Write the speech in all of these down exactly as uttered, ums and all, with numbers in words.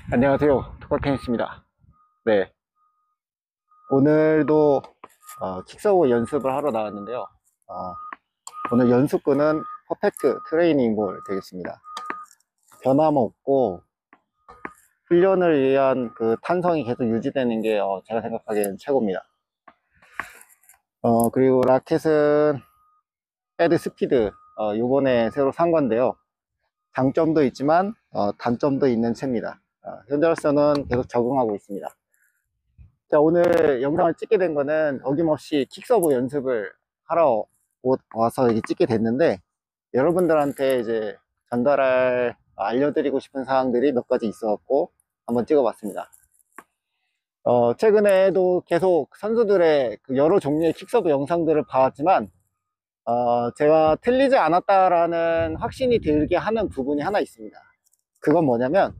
안녕하세요, 톡박테니스입니다. 네, 오늘도 어, 킥서브 연습을 하러 나왔는데요. 어, 오늘 연습구는 퍼펙트 트레이닝 볼 되겠습니다. 변함없고 훈련을 위한 그 탄성이 계속 유지되는 게 어, 제가 생각하기엔 최고입니다. 어, 그리고 라켓은 헤드 스피드 어, 요번에 새로 산 건데요. 장점도 있지만 어, 단점도 있는 채입니다. 어, 현재로서는 계속 적응하고 있습니다. 자, 오늘 영상을 찍게 된 거는 어김없이 킥서브 연습을 하러 오- 와서 이렇게 찍게 됐는데, 여러분들한테 이제 전달할, 알려드리고 싶은 사항들이 몇 가지 있어갖고 한번 찍어봤습니다. 어, 최근에도 계속 선수들의 그 여러 종류의 킥서브 영상들을 봐왔지만, 어, 제가 틀리지 않았다라는 확신이 들게 하는 부분이 하나 있습니다. 그건 뭐냐면,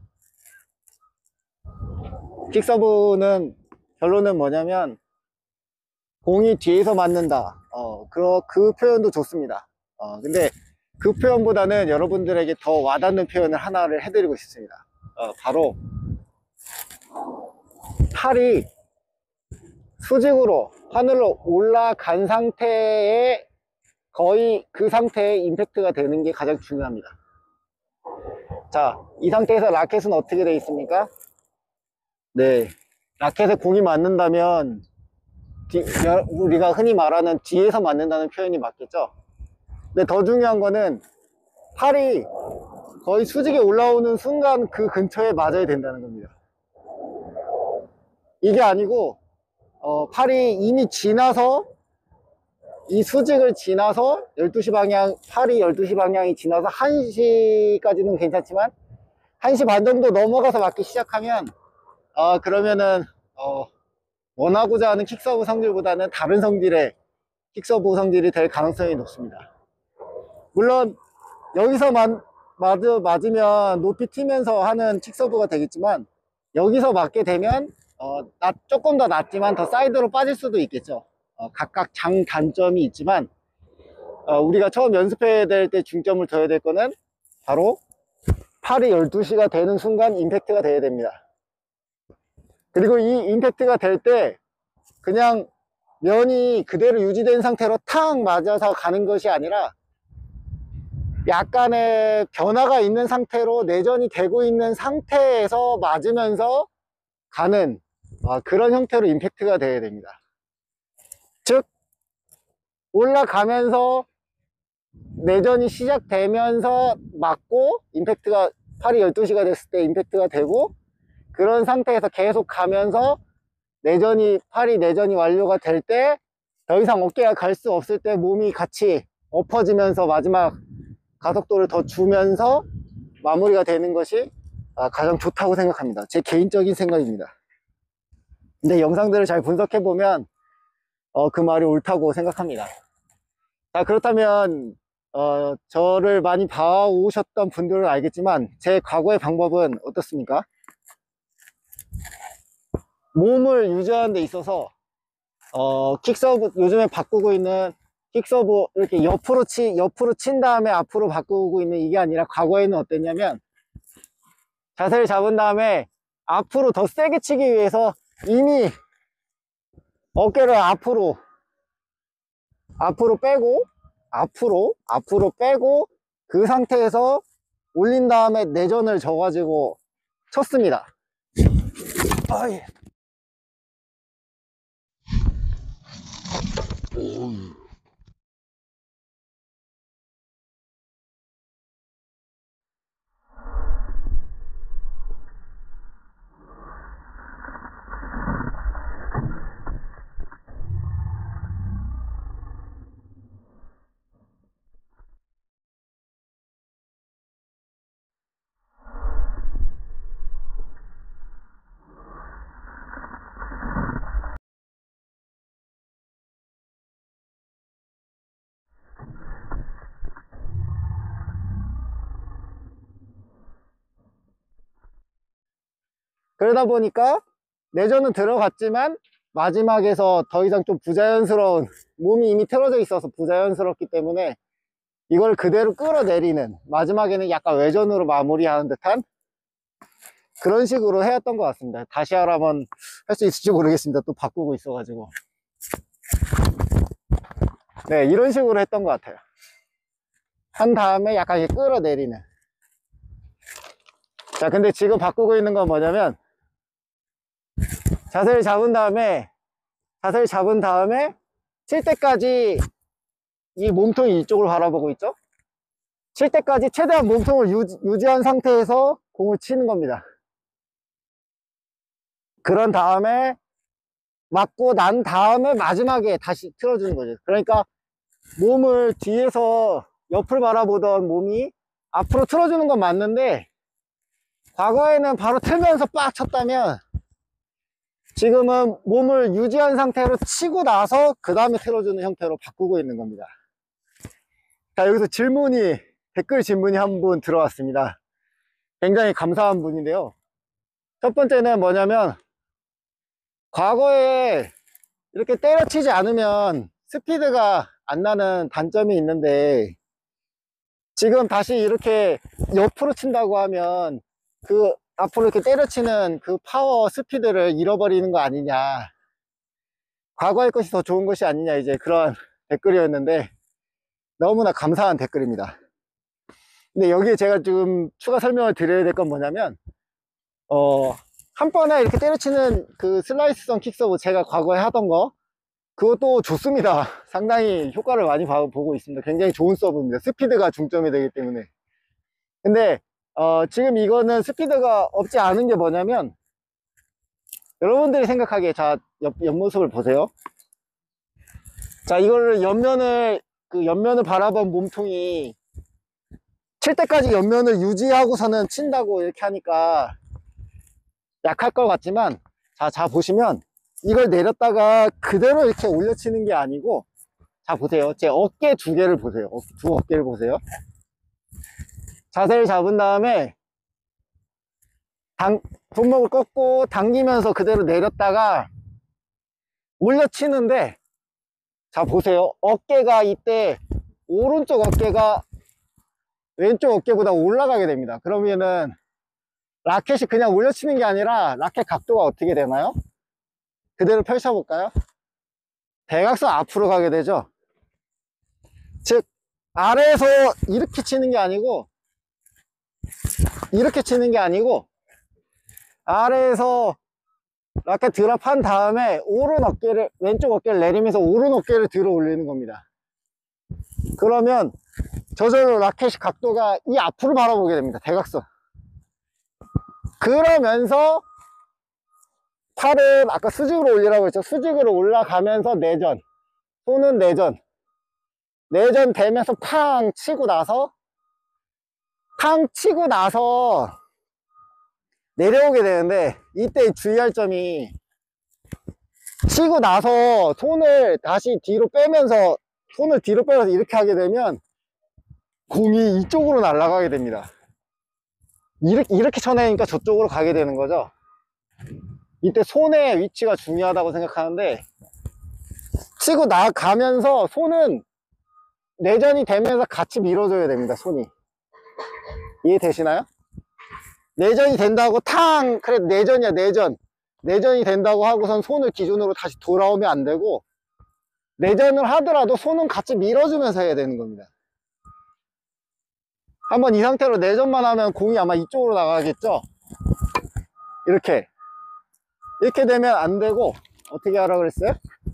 킥서브는 결론은 뭐냐면 공이 뒤에서 맞는다. 어, 그, 그 표현도 좋습니다. 어, 근데 그 표현보다는 여러분들에게 더 와닿는 표현을 하나를 해드리고 싶습니다. 어, 바로 팔이 수직으로 하늘로 올라간 상태에 거의 그 상태에 임팩트가 되는 게 가장 중요합니다. 자, 이 상태에서 라켓은 어떻게 되어 있습니까? 네, 라켓에 공이 맞는다면 뒤, 우리가 흔히 말하는 뒤에서 맞는다는 표현이 맞겠죠? 근데 더 중요한 거는 팔이 거의 수직에 올라오는 순간 그 근처에 맞아야 된다는 겁니다. 이게 아니고 어, 팔이 이미 지나서 이 수직을 지나서 열두 시 방향, 팔이 열두 시 방향이 지나서 한 시까지는 괜찮지만 한 시 반 정도 넘어가서 맞기 시작하면 어, 그러면은 어, 원하고자 하는 킥서브 성질보다는 다른 성질의 킥서브 성질이 될 가능성이 높습니다. 물론 여기서 맞, 맞, 맞으면 높이 튀면서 하는 킥서브가 되겠지만, 여기서 맞게 되면 어, 낮, 조금 더 낮지만 더 사이드로 빠질 수도 있겠죠. 어, 각각 장단점이 있지만 어, 우리가 처음 연습해야 될 때 중점을 둬야 될 거는 바로 팔이 열두 시가 되는 순간 임팩트가 돼야 됩니다. 그리고 이 임팩트가 될 때 그냥 면이 그대로 유지된 상태로 탁 맞아서 가는 것이 아니라 약간의 변화가 있는 상태로 내전이 되고 있는 상태에서 맞으면서 가는 아, 그런 형태로 임팩트가 돼야 됩니다. 즉 올라가면서 내전이 시작되면서 맞고 임팩트가 팔이 열두 시가 됐을 때 임팩트가 되고, 그런 상태에서 계속 가면서 내전이 팔이 내전이 완료가 될 때 더 이상 어깨가 갈 수 없을 때 몸이 같이 엎어지면서 마지막 가속도를 더 주면서 마무리가 되는 것이 가장 좋다고 생각합니다. 제 개인적인 생각입니다. 근데 영상들을 잘 분석해 보면 어, 그 말이 옳다고 생각합니다. 자, 그렇다면 어, 저를 많이 봐오셨던 분들은 알겠지만 제 과거의 방법은 어떻습니까? 몸을 유지하는 데 있어서 어, 킥서브 요즘에 바꾸고 있는 킥서브 이렇게 옆으로 치 옆으로 친 다음에 앞으로 바꾸고 있는 이게 아니라, 과거에는 어땠냐면 자세를 잡은 다음에 앞으로 더 세게 치기 위해서 이미 어깨를 앞으로 앞으로 빼고 앞으로 앞으로 빼고 그 상태에서 올린 다음에 내전을 져가지고 쳤습니다. 아이. 그러다 보니까 내전은 들어갔지만 마지막에서 더 이상 좀 부자연스러운, 몸이 이미 틀어져 있어서 부자연스럽기 때문에 이걸 그대로 끌어내리는, 마지막에는 약간 외전으로 마무리하는 듯한 그런 식으로 해왔던 것 같습니다. 다시 하라면 할 수 있을지 모르겠습니다. 또 바꾸고 있어가지고. 네, 이런 식으로 했던 것 같아요. 한 다음에 약간 이렇게 끌어내리는. 자, 근데 지금 바꾸고 있는 건 뭐냐면, 자세를 잡은 다음에, 자세를 잡은 다음에, 칠 때까지 이 몸통이 이쪽을 바라보고 있죠? 칠 때까지 최대한 몸통을 유지, 유지한 상태에서 공을 치는 겁니다. 그런 다음에, 맞고 난 다음에 마지막에 다시 틀어주는 거죠. 그러니까 몸을 뒤에서 옆을 바라보던 몸이 앞으로 틀어주는 건 맞는데, 과거에는 바로 틀면서 빡 쳤다면, 지금은 몸을 유지한 상태로 치고 나서 그 다음에 틀어주는 형태로 바꾸고 있는 겁니다. 자, 여기서 질문이, 댓글 질문이 한 분 들어왔습니다. 굉장히 감사한 분인데요. 첫 번째는 뭐냐면, 과거에 이렇게 때려치지 않으면 스피드가 안 나는 단점이 있는데, 지금 다시 이렇게 옆으로 친다고 하면 그 앞으로 이렇게 때려치는 그 파워 스피드를 잃어버리는 거 아니냐, 과거의 것이 더 좋은 것이 아니냐, 이제 그런 댓글이었는데 너무나 감사한 댓글입니다. 근데 여기에 제가 지금 추가 설명을 드려야 될 건 뭐냐면, 어, 한 번에 이렇게 때려치는 그 슬라이스성 킥서브, 제가 과거에 하던 거, 그것도 좋습니다. 상당히 효과를 많이 보고 있습니다. 굉장히 좋은 서브입니다. 스피드가 중점이 되기 때문에. 근데 어, 지금 이거는 스피드가 없지 않은 게 뭐냐면, 여러분들이 생각하기에, 자, 옆, 옆모습을 보세요. 자, 이거를 옆면을, 그 옆면을 바라본 몸통이 칠 때까지 옆면을 유지하고서는 친다고 이렇게 하니까 약할 것 같지만, 자, 자, 보시면 이걸 내렸다가 그대로 이렇게 올려치는 게 아니고, 자, 보세요. 제 어깨 두 개를 보세요. 어, 두 어깨를 보세요. 자세를 잡은 다음에 당, 손목을 꺾고 당기면서 그대로 내렸다가 올려치는데, 자, 보세요. 어깨가 이때 오른쪽 어깨가 왼쪽 어깨보다 올라가게 됩니다. 그러면은 라켓이 그냥 올려치는 게 아니라 라켓 각도가 어떻게 되나요? 그대로 펼쳐볼까요? 대각선 앞으로 가게 되죠. 즉, 아래에서 이렇게 치는 게 아니고, 이렇게 치는 게 아니고, 아래에서 라켓 드랍한 다음에 오른 어깨를, 왼쪽 어깨를 내리면서 오른 어깨를 들어 올리는 겁니다. 그러면 저절로 라켓 각도가 이 앞으로 바라보게 됩니다. 대각선. 그러면서 팔은 아까 수직으로 올리라고 했죠. 수직으로 올라가면서 내전, 손은 내전, 내전 되면서 팡 치고 나서, 팡 치고 나서 내려오게 되는데, 이때 주의할 점이, 치고 나서 손을 다시 뒤로 빼면서, 손을 뒤로 빼면서 이렇게 하게 되면 공이 이쪽으로 날아가게 됩니다. 이렇게, 이렇게 쳐내니까 저쪽으로 가게 되는 거죠. 이때 손의 위치가 중요하다고 생각하는데, 치고 나가면서 손은 내전이 되면서 같이 밀어줘야 됩니다. 손이. 이해되시나요? 내전이 된다고 탕, 그래 내전이야 내전, 내전이 된다고 하고선 손을 기준으로 다시 돌아오면 안 되고, 내전을 하더라도 손은 같이 밀어주면서 해야 되는 겁니다. 한번 이 상태로 내전만 하면 공이 아마 이쪽으로 나가겠죠. 이렇게 이렇게 되면 안 되고, 어떻게 하라 그랬어요?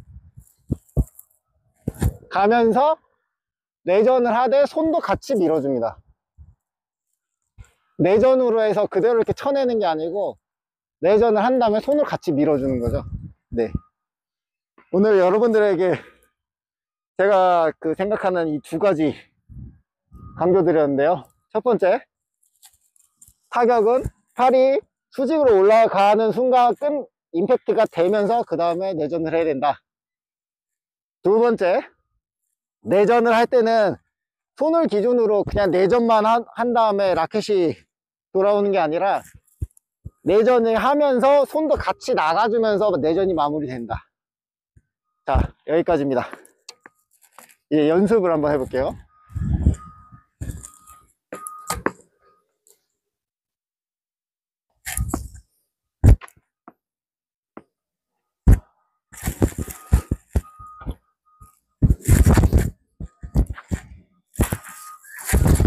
가면서 내전을 하되 손도 같이 밀어줍니다. 내전으로 해서 그대로 이렇게 쳐내는 게 아니고, 내전을 한 다음에 손을 같이 밀어주는 거죠. 네. 오늘 여러분들에게 제가 그 생각하는 이 두 가지 강조드렸는데요. 첫 번째, 타격은 팔이 수직으로 올라가는 순간 끈 임팩트가 되면서 그 다음에 내전을 해야 된다. 두 번째, 내전을 할 때는 손을 기준으로 그냥 내전만 한 다음에 라켓이 돌아오는 게 아니라, 내전을 하면서 손도 같이 나가주면서 내전이 마무리된다. 자, 여기까지입니다. 이제 연습을 한번 해볼게요.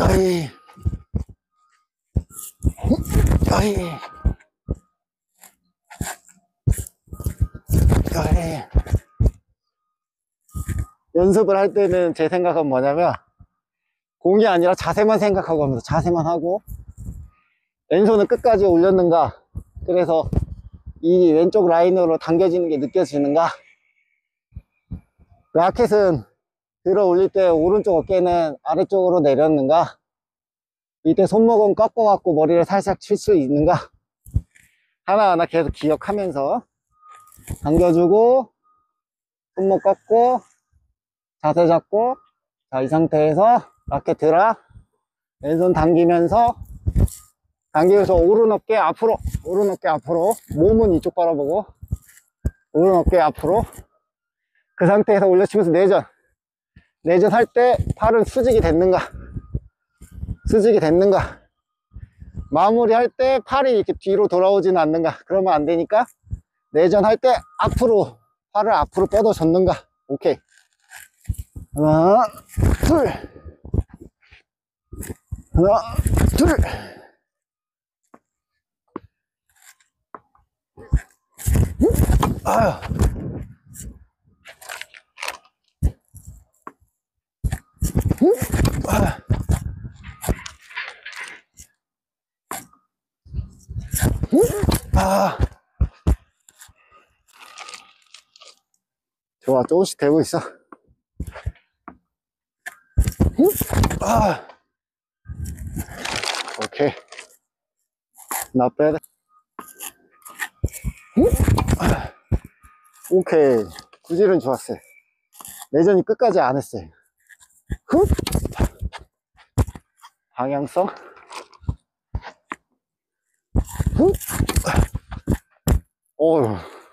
아이, 아이, 아이. 연습을 할 때는 제 생각은 뭐냐면, 공이 아니라 자세만 생각하고 합니다. 자세만 하고, 왼손을 끝까지 올렸는가, 그래서 이 왼쪽 라인으로 당겨지는 게 느껴지는가. 라켓은 들어 올릴 때 오른쪽 어깨는 아래쪽으로 내렸는가, 이때 손목은 꺾어갖고 머리를 살짝 칠 수 있는가, 하나하나 계속 기억하면서 당겨주고, 손목 꺾고, 자세 잡고, 자, 이 상태에서 라켓 들어, 왼손 당기면서, 당기면서 오른 어깨 앞으로, 오른 어깨 앞으로, 몸은 이쪽 바라보고, 오른 어깨 앞으로, 그 상태에서 올려치면서 내전. 내전 할 때 팔은 수직이 됐는가, 수직이 됐는가, 마무리 할 때 팔이 이렇게 뒤로 돌아오지는 않는가, 그러면 안 되니까, 내전 할 때 앞으로, 팔을 앞으로 뻗어줬는가. 오케이. 하나, 둘. 하나, 둘. 아유. 아. 아. 좋아, 조금씩 되고 있어. 아. 오케이. Not bad. 아. 오케이. 구질은 좋았어요. 내전이 끝까지 안 했어요. 훗. 방향성. 훗. 어휴.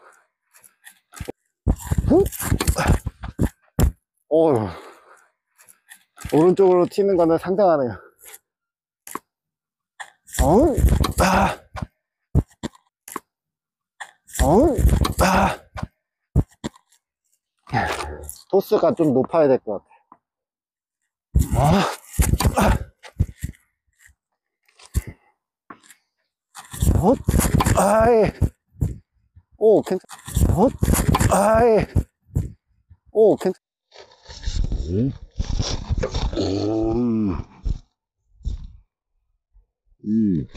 훗. 어휴. 오른쪽으로 튀는 거는 상당하네요. 어우. 아. 어우. 아. 토스가 좀 높아야 될 것 같아. 아. 아. 어? 아이. 오, 괜찮. 어? 아이. 오, 괜찮. 음. 음. 음.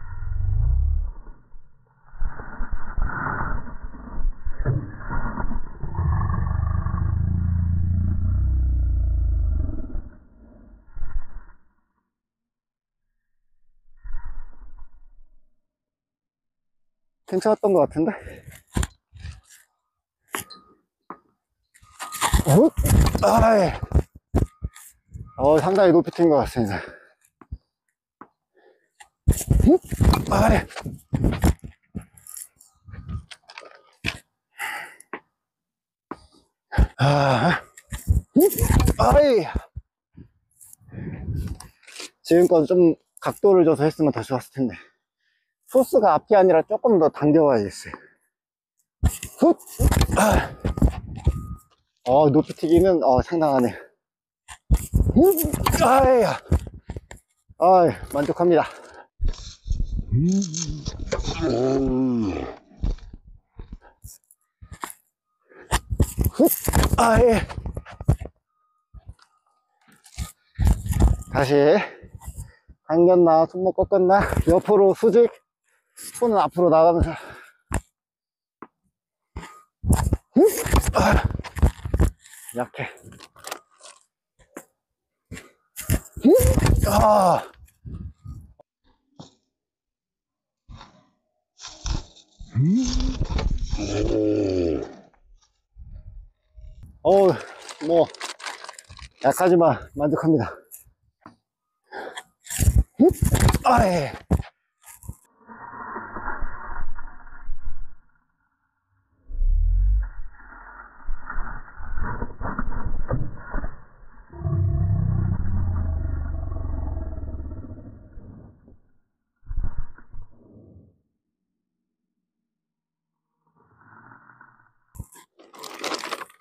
괜찮았던 것 같은데? 어? 아이. 어, 상당히 높이 튄 것 같습니다. 아이. 아. 아이. 지금껏 좀 각도를 줘서 했으면 더 좋았을 텐데. 소스가 앞이 아니라 조금 더 당겨와야겠어요. 훗! 아. 어, 높이 튀기는, 어, 상당하네. 아이, 아이, 만족합니다. 훗! 아이. 다시. 당겼나, 손목 꺾었나, 옆으로 수직, 손은 앞으로 나가면서. 아. 약해. 아. 어우, 뭐, 약하지만 만족합니다. 아이.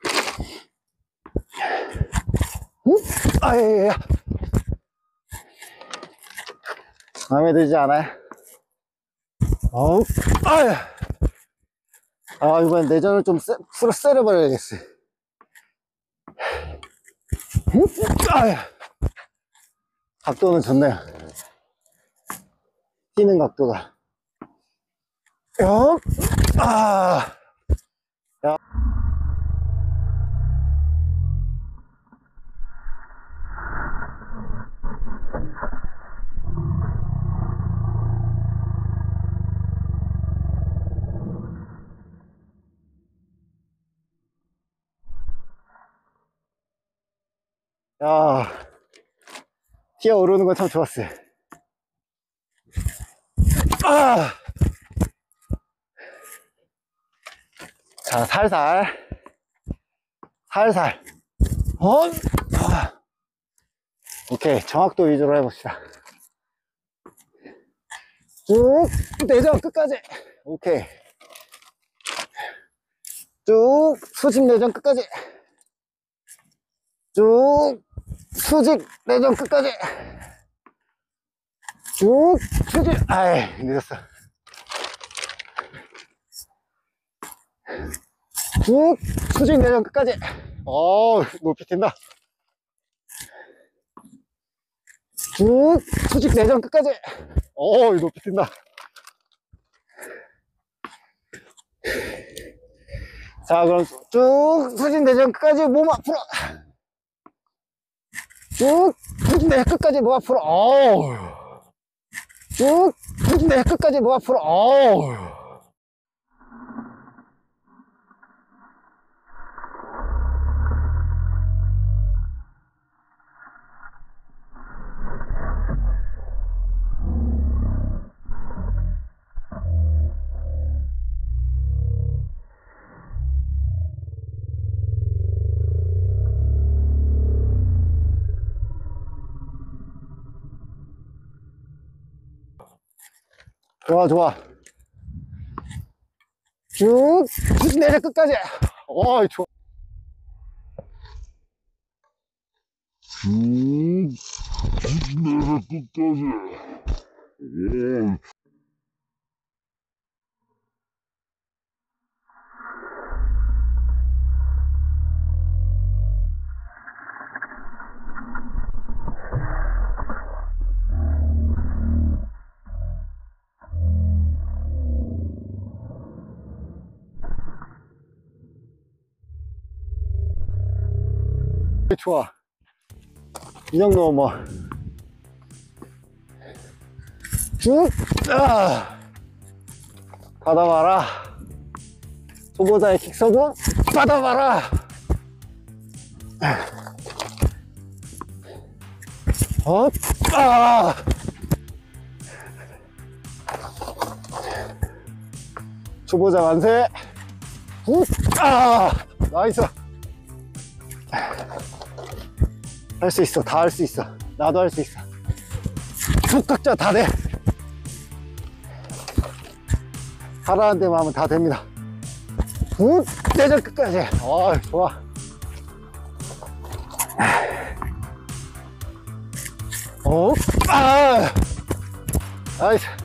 아이. 마음에 들지 않아요? 어우, 아유. 아, 이번엔 내전을 좀 세, 풀어 세려버려야겠어. 아유. 각도는 좋네요. 뛰는 각도가. 영, 아, 야. 야, 티어 오르는 건 참 좋았어요. 아! 자, 살살. 살살. 어? 아. 오케이. 정확도 위주로 해봅시다. 쭉, 내전 끝까지. 오케이. 쭉, 수직 내전 끝까지. 쭉, 수직 내전 끝까지. 쭉, 수직. 아이, 늦었어. 쭉, 수직 내전 끝까지. 어, 높이 튄다. 쭉, 수직 내전 끝까지. 어, 높이 튄다. 자, 그럼 쭉, 수직 내전 끝까지 몸 앞으로. 쭉, 수직 내전 끝까지 몸 앞으로. 어우. 쭉, 수직 내전 끝까지 몸 앞으로. 어우. 좋아, 좋아. 쭉, 쭉 내려 끝까지. 어이, 좋아. 쭉, 쭉 내려 끝까지. 오. 좋아. 이 정도면 뭐. 쭉, 아. 받아봐라. 초보자의 킥서브, 받아봐라. 어, 아. 초보자 만세. 굿, 아. 나이스. 할 수 있어. 다 할 수 있어. 나도 할 수 있어. 각자 다 돼. 하라는 데만 하면 다 됩니다. 굿! 내전 끝까지. 어, 좋아. 어, 아! 나이스.